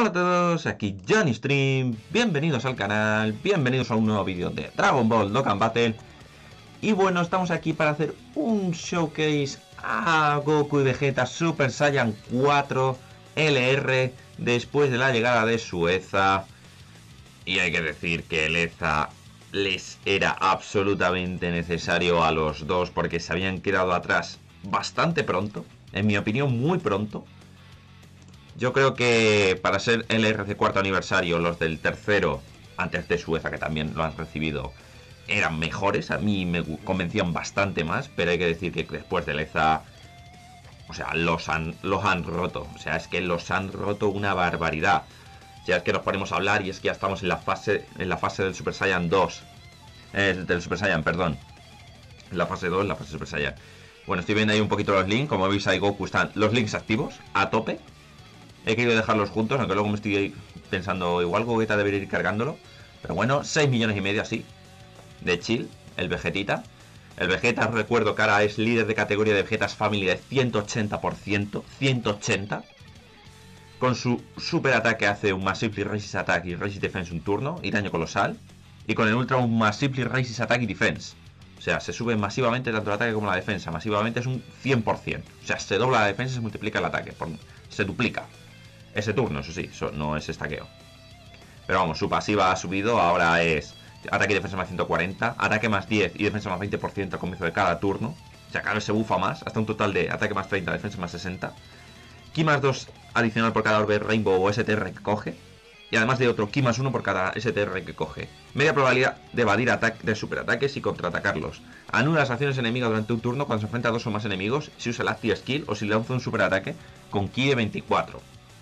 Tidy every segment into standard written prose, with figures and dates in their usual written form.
Hola a todos, aquí Johnny Stream, bienvenidos al canal, bienvenidos a un nuevo vídeo de Dragon Ball Dokkan Battle. Y bueno, estamos aquí para hacer un showcase a Goku y Vegeta Super Saiyan 4 LR después de la llegada de Sueza. Y hay que decir que el EZA les era absolutamente necesario a los dos porque se habían quedado atrás bastante pronto, en mi opinión muy pronto. Yo creo que para ser el RC cuarto aniversario, los del tercero, antes de Sueza, que también lo han recibido, eran mejores. A mí me convencían bastante más, pero hay que decir que después del EZA, o sea, los han roto. O sea, es que los han roto una barbaridad. O sea, es que nos ponemos a hablar y es que ya estamos en la fase del Super Saiyan 2. Del Super Saiyan, perdón. En la fase 2, en la fase Super Saiyan. Bueno, estoy viendo ahí un poquito los links. Como veis, ahí Goku están los links activos, a tope. He querido dejarlos juntos, aunque luego me estoy pensando, igual Gogeta debería ir cargándolo. Pero bueno, 6 millones y medio así. De chill, el Vegetita. El Vegeta, recuerdo que ahora es líder de categoría de Vegetas Family de 180%. 180%. Con su super ataque hace un Massively Resist Attack y Resist Defense un turno y daño colosal. Y con el Ultra un Massively Resist Attack y Defense. O sea, se sube masivamente tanto el ataque como la defensa. Masivamente es un 100%. O sea, se dobla la defensa y se multiplica el ataque. Se duplica. Ese turno, eso sí, eso no es estaqueo. Pero vamos, su pasiva ha subido, ahora es ataque y defensa más 140, ataque más 10 y defensa más 20% al comienzo de cada turno. O sea, cada vez se bufa más, hasta un total de ataque más 30, defensa más 60. Ki más 2 adicional por cada orbe Rainbow o STR que coge. Y además de otro Ki más 1 por cada STR que coge. Media probabilidad de evadir de superataques y contraatacarlos. Anula las acciones enemigas durante un turno cuando se enfrenta a dos o más enemigos, si usa el Active Skill o si lanza un superataque con Ki de 24.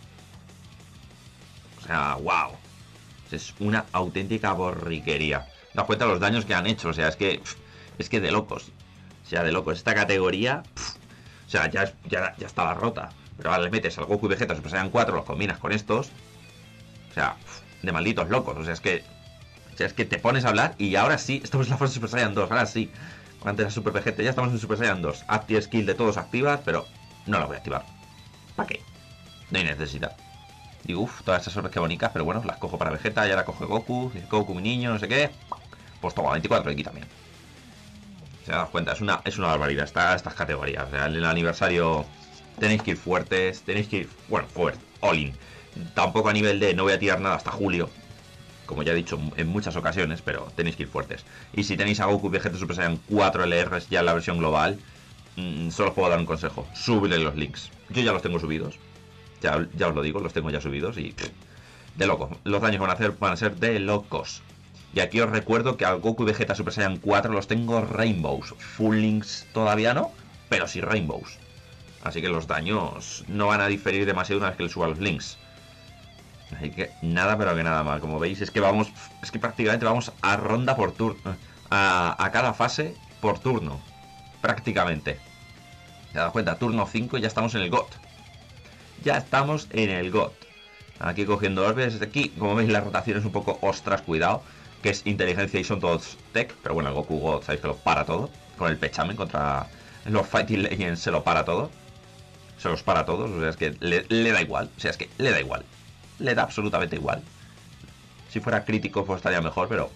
O sea, wow. Es una auténtica borriquería. Das cuenta de los daños que han hecho. O sea, es que de locos. O sea, de locos. Esta categoría, o sea, ya estaba rota. Pero ahora le metes al Goku y Vegeta Super Saiyan 4, los combinas con estos. O sea, de malditos locos. O sea, es que te pones a hablar y ahora sí, estamos en la fase Super Saiyan 2. Ahora sí. Antes era Super Vegeta, ya estamos en Super Saiyan 2. Active Skill de todos activas, pero no las voy a activar. ¿Para qué? No hay necesidad. Digo, uff, todas esas orbes que bonitas, pero bueno, las cojo para Vegeta, ya la coge Goku, Goku mi niño, no sé qué. Pues toma, 24 aquí también. Se das cuenta, es una barbaridad estas categorías. O sea, en el aniversario tenéis que ir fuertes, tenéis que ir, bueno, fuerte, all in. Tampoco a nivel de no voy a tirar nada hasta julio, como ya he dicho en muchas ocasiones, pero tenéis que ir fuertes. Y si tenéis a Goku y Vegeta Super Saiyan 4 LRs ya en la versión global, solo os puedo dar un consejo, súbele los links. Yo ya los tengo subidos. Ya os lo digo, los tengo ya subidos y de locos. Los daños van a ser de locos. Y aquí os recuerdo que al Goku y Vegeta Super Saiyan 4 los tengo Rainbows. Full Links todavía no, pero sí Rainbows. Así que los daños no van a diferir demasiado una vez que les suba los links. Así que nada, pero que nada mal. Como veis, es que prácticamente vamos a ronda por turno. A cada fase por turno. Prácticamente. ¿Te das cuenta? Turno 5 y ya estamos en el GOT. Ya estamos en el GOT. Aquí cogiendo orbes. Desde aquí, como veis, la rotación es un poco ostras, cuidado. Que es inteligencia y son todos tech. Pero bueno, el Goku GOT, sabéis que lo para todo. Con el pechamen contra los Fighting Legends se lo para todo. Se los para todos. O sea, es que le da igual. O sea, es que le da igual. Le da absolutamente igual. Si fuera crítico, pues estaría mejor, pero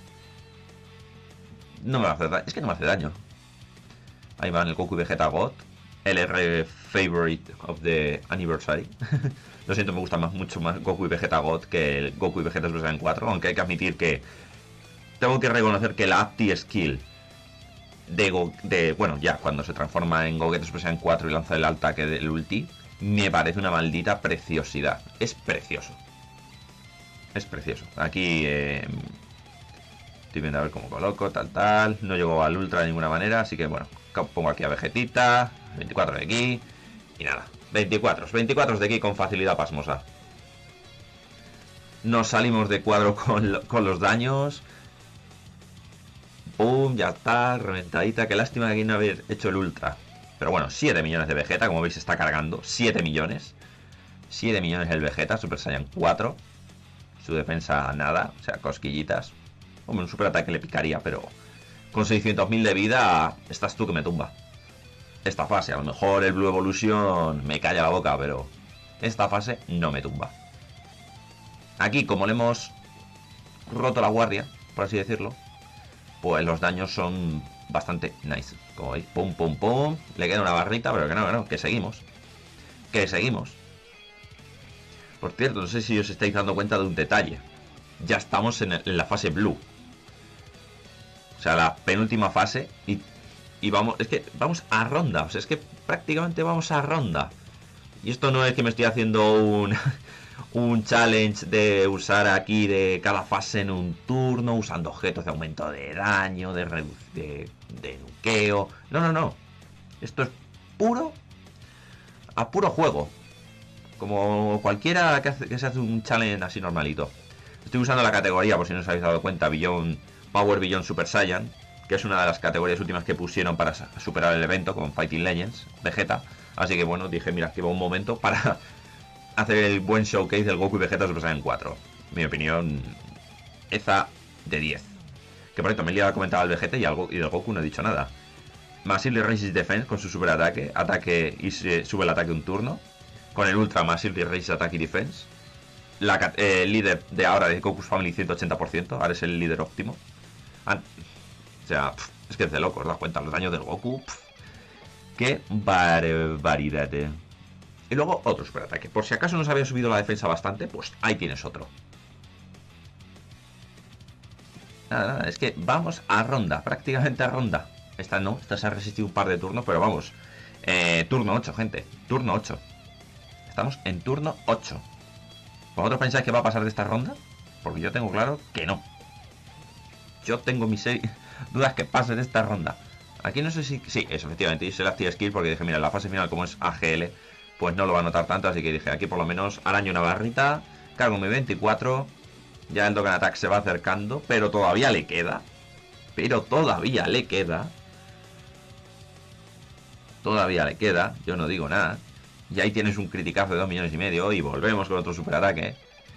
no me va a hacer daño. Es que no me hace daño. Ahí van el Goku y Vegeta GOT. LR Favorite of the Anniversary. Lo siento, me gusta mucho más Goku y Vegeta GOT que el Goku y Vegeta Super Saiyan 4. Aunque hay que admitir que tengo que reconocer que la Active Skill bueno, ya cuando se transforma en Gogeta Super Saiyan 4 y lanza el ataque del ulti, me parece una maldita preciosidad. Es precioso. Es precioso. Aquí estoy viendo a ver cómo coloco, tal. No llego al ultra de ninguna manera, así que bueno, pongo aquí a Vegetita. 24 de aquí. Y nada, 24 de aquí con facilidad pasmosa. Nos salimos de cuadro con los daños. Pum, ya está, reventadita. Qué lástima de aquí no haber hecho el ultra. Pero bueno, 7 millones de Vegeta, como veis está cargando. 7 millones. 7 millones el Vegeta, Super Saiyan 4. Su defensa nada, o sea, cosquillitas. Hombre, un super ataque le picaría, pero con 600.000 de vida, estás tú que me tumba. Esta fase, a lo mejor el Blue Evolution me calla la boca, pero esta fase no me tumba. Aquí, como le hemos roto la guardia, por así decirlo, pues los daños son bastante nice. Como veis, pum, pum, pum. Le queda una barrita, pero que no, que seguimos. Que seguimos. Por cierto, no sé si os estáis dando cuenta de un detalle. Ya estamos en la fase blue. O sea, la penúltima fase. Y vamos, es que vamos a ronda. O sea, es que prácticamente vamos a ronda. Y esto no es que me estoy haciendo un challenge de usar aquí de cada fase en un turno, usando objetos de aumento de daño, de nuqueo. No. Esto es puro a puro juego. Como cualquiera que se hace un challenge así normalito. Estoy usando la categoría, por si no os habéis dado cuenta, Power Beyond Super Saiyan, que es una de las categorías últimas que pusieron para superar el evento con Fighting Legends, Vegeta. Así que bueno, dije, mira, aquí va un momento para hacer el buen showcase del Goku y Vegeta Super Saiyan 4. Mi opinión, eza de 10. Que por cierto, me he liado a comentar al Vegeta y del Goku no he dicho nada. Massively Resist Defense con su super ataque y se sube el ataque un turno. Con el Ultra Massively Resist Attack y Defense. El líder de ahora de Goku's Family 180%, ahora es el líder óptimo. O sea, es que es de loco, os das cuenta, los daños del Goku. Qué barbaridad. Y luego otro superataque. Por si acaso nos había subido la defensa bastante, pues ahí tienes otro. Nada, es que vamos a ronda, prácticamente a ronda. Esta se ha resistido un par de turnos, pero vamos. Turno 8, gente. Turno 8. Estamos en turno 8. ¿Vosotros pensáis que va a pasar de esta ronda? Porque yo tengo claro que no. Yo tengo mis dudas que pase de esta ronda. Aquí no sé si... Sí, eso, efectivamente. Hice la active skill porque dije, mira, la fase final como es AGL, pues no lo va a notar tanto. Así que dije, aquí por lo menos araño una barrita. Cargo mi 24. Ya el Dokkan Attack se va acercando. Pero todavía le queda. Todavía le queda. Yo no digo nada. Y ahí tienes un criticazo de 2,5 millones. Y volvemos con otro superataque.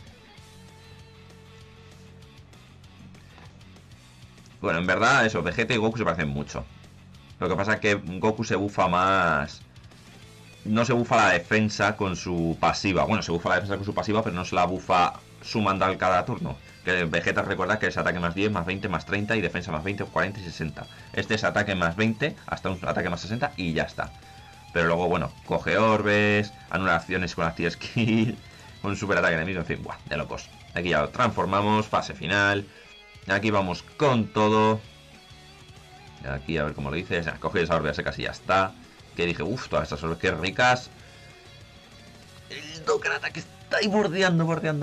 Bueno, en verdad, eso, Vegeta y Goku se parecen mucho. Lo que pasa es que Goku se bufa más... No se bufa la defensa con su pasiva. Bueno, se bufa la defensa con su pasiva, pero no se la bufa sumando al cada turno. Que Vegeta, recuerda que es ataque más 10, más 20, más 30 y defensa más 20, 40 y 60. Este es ataque más 20 hasta un ataque más 60 y ya está. Pero luego, bueno, coge orbes, anula acciones con active skill, con super ataque enemigo, en fin, buah, de locos. Aquí ya lo transformamos, fase final. Aquí vamos con todo. Aquí a ver cómo lo dices. Ya, coge esa orbe seca y ya está. Que dije, uff, todas estas orbes que ricas. El Dokkan Attack está ahí bordeando.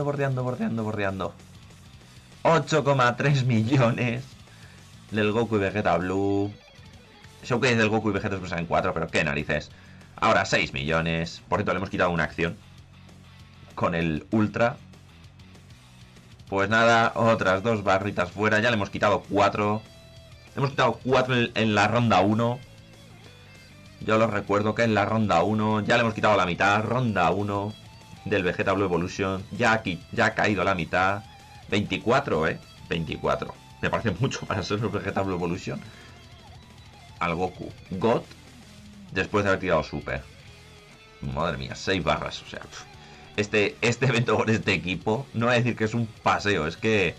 8,3 millones del Goku y Vegeta Blue. Showcase del Goku y Vegeta Super Saiyan 4, pero qué narices. Ahora 6 millones. Por cierto, le hemos quitado una acción con el Ultra. Pues nada, otras 2 barritas fuera. Ya le hemos quitado 4. Le hemos quitado 4 en la ronda 1. Yo los recuerdo que en la ronda 1 ya le hemos quitado la mitad. Ronda 1 del Vegeta Blue Evolution. Ya ha caído la mitad. 24, 24. Me parece mucho para ser el Vegeta Blue Evolution. Al Goku God después de haber tirado Super. Madre mía, 6 barras. O sea, este evento con este equipo, no voy a decir que es un paseo, es que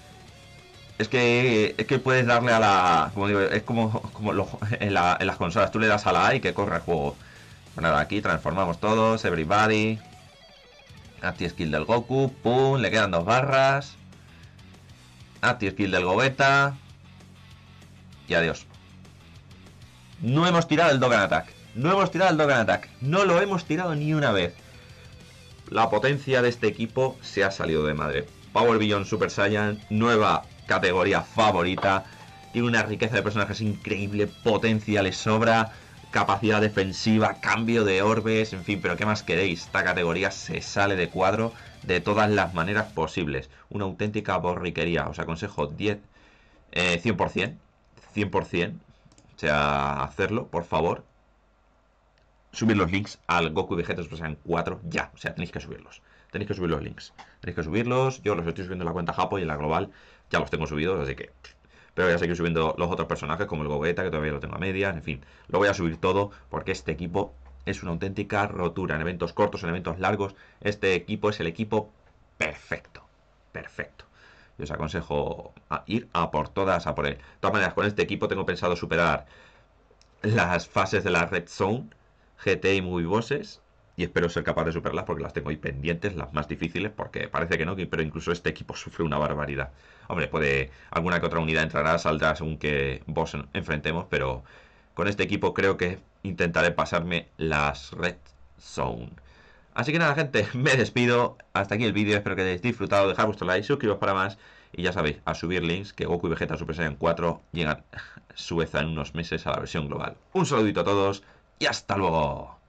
puedes darle a la... Como digo, es como en las consolas, tú le das a la A y que corre el juego. Pues nada, aquí transformamos todos, everybody. Active skill del Goku, pum, le quedan 2 barras. Active skill del Gogeta. Y adiós. No hemos tirado el Dokkan Attack. No lo hemos tirado ni una vez. La potencia de este equipo se ha salido de madre. Power Beyond Super Saiyan, nueva categoría favorita. Tiene una riqueza de personajes increíble. Potencia le sobra. Capacidad defensiva, cambio de orbes, en fin, pero ¿qué más queréis? Esta categoría se sale de cuadro de todas las maneras posibles. Una auténtica borriquería. Os aconsejo 100%. 100%. O sea, hacerlo, por favor. Subir los links al Goku y Vegeta Super Saiyan 4 ya. O sea, tenéis que subirlos. Tenéis que subir los links. Tenéis que subirlos. Yo los estoy subiendo en la cuenta Japo y en la global ya los tengo subidos, así que... Pero voy a seguir subiendo los otros personajes, como el Gogeta, que todavía lo tengo a medias. En fin, lo voy a subir todo porque este equipo es una auténtica rotura. En eventos cortos, en eventos largos, este equipo es el equipo perfecto. perfecto. Yo os aconsejo ir a por todas, a por él. De todas maneras, con este equipo tengo pensado superar las fases de la Red Zone, GT y Movie Bosses. Y espero ser capaz de superarlas porque las tengo ahí pendientes, las más difíciles, porque parece que no, pero incluso este equipo sufre una barbaridad. Hombre, puede alguna que otra unidad entrará, saldrá según qué boss enfrentemos, pero con este equipo creo que intentaré pasarme las Red Zone. Así que nada, gente, me despido. Hasta aquí el vídeo, espero que hayáis disfrutado. Dejad vuestro like, suscribiros para más. Y ya sabéis, a subir links, que Goku y Vegeta Super Saiyan 4 llegan su vez en unos meses a la versión global. Un saludito a todos y hasta luego.